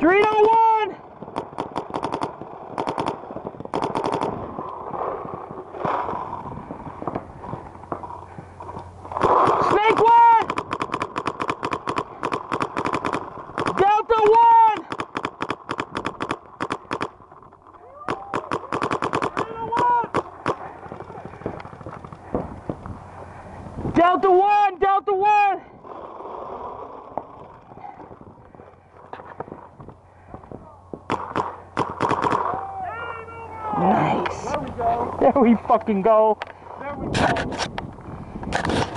301! Snake 1! Delta 1! Delta 1! Delta 1! Nice. There we go. There we fucking go. There we go.